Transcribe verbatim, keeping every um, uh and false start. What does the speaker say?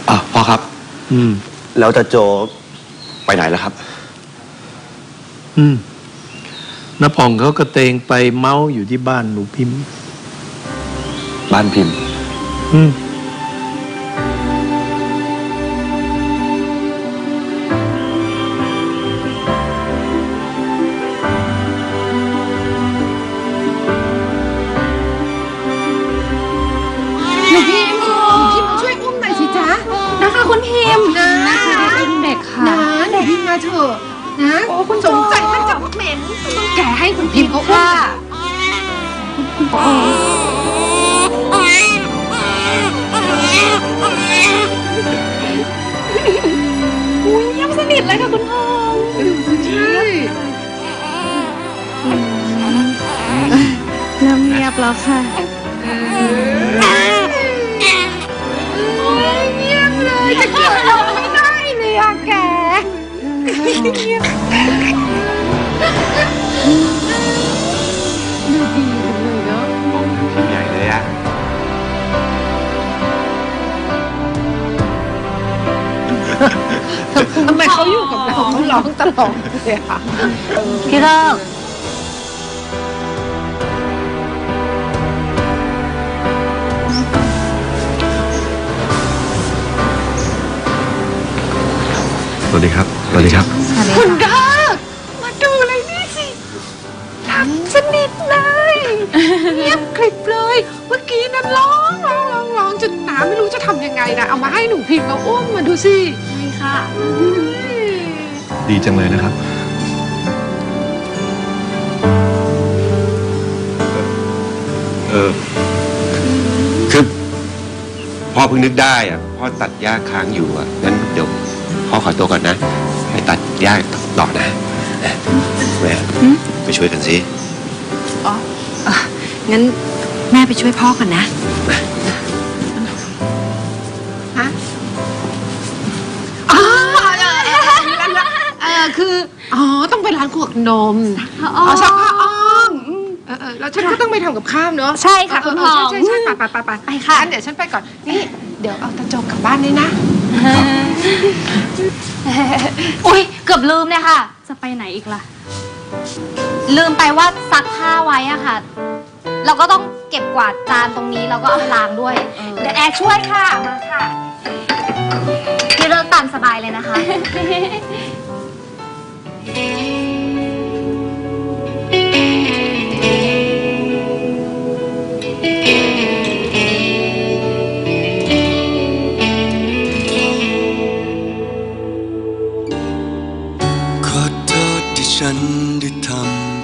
อ่ะพ่อครับอืมแล้วตาโจไปไหนแล้วครับอืมน้าผ่องเขากระเตงไปเมาส์อยู่ที่บ้านหนูพิมพ์บ้านพิมพ์อืมเถอะนะโอ้คุณสงสัยท่านจะเหม็นต้องแกให้คุณพิมพ์เขาค่ะอุ้ยเงียบสนิทเลยค่ะคุณทองใช่เริ่มเงียบแล้วค่ะเงียบเลยจะเกี่ยวเราไม่ได้เลยอะแกดูดีเลยเนาะมองพิมพ์ใหญ่เลยอะทำไมเขาอยู่กับเราเขาร้องตลอดเลยอะพี่เลิกสวัสดีครับสวัสดีครับคุณเลิกมาดูเลยนี่สิทำสนิทเลยเงียบคลิปเลยเมื่อกี้นั้นร้องร้องร้องร้องจนน้าไม่รู้จะทำยังไงนะเอามาให้หนูพิมพ์มาอุ้มมาดูสิใช่ค่ะดีจังเลยนะครับเออคือพ่อเพิ่งนึกได้อ่ะพ่อตัดหญ้าค้างอยู่อ่ะงั้นเดี๋ยวพ่อขอตัวก่อนนะไปตัดหญ้าต่อนะแม่ไปช่วยกันสิอ๋องั้นแม่ไปช่วยพ่อก่อนนะฮะอ๋อเออคืออ๋อต้องไปร้านขวดนมอ๋อซักผ้าอ้อมเออเออแล้วฉันก็ต้องไปทำกับข้าวเนาะใช่ค่ะคุณทองใช่ใช่ไปไปไปไปค่ะงั้นเดี๋ยวฉันไปก่อนนี่เดี๋ยวเอาตาโจกลับบ้านด้วยนะอุ้ยเกือบลืมเลยค่ะจะไปไหนอีกล่ะลืมไปว่าซักผ้าไว้อะค่ะเราก็ต้องเก็บกวาดจานตรงนี้แล้วก็เอาล้างด้วยเดี๋ยวแอร์ช่วยค่ะมาค่ะพี่เลิกตามสบายเลยนะคะขอโทษที่ฉันได้ทำ